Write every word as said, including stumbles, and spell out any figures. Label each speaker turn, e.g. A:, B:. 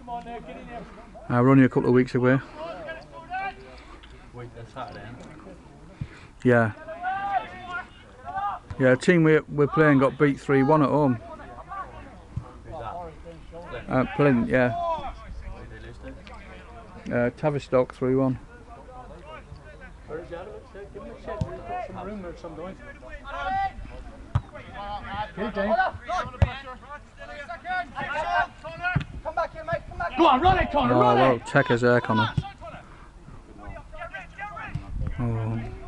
A: Uh, we're only a couple of weeks away. Yeah. Yeah, the team we, we're playing got beat three one at home. Uh, Plint, yeah. Uh, Tavistock three one.
B: Go on, run it, Connor,
A: Oh,
B: run
A: well,
B: it!
A: tekkers there, Connor. Oh.